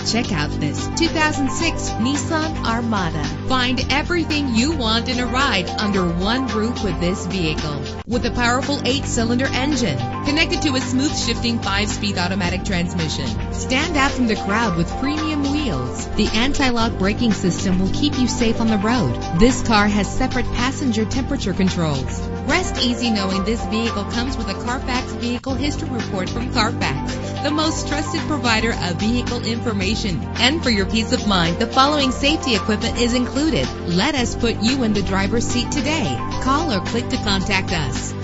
Check out this 2006 Nissan Armada. Find everything you want in a ride under one roof with this vehicle. With a powerful 8-cylinder engine connected to a smooth shifting 5-speed automatic transmission. Stand out from the crowd with premium wheels. The anti-lock braking system will keep you safe on the road. This car has separate passenger temperature controls. Rest easy knowing this vehicle comes with a Carfax Vehicle History Report from Carfax, the most trusted provider of vehicle information. And for your peace of mind, the following safety equipment is included. Let us put you in the driver's seat today. Call or click to contact us.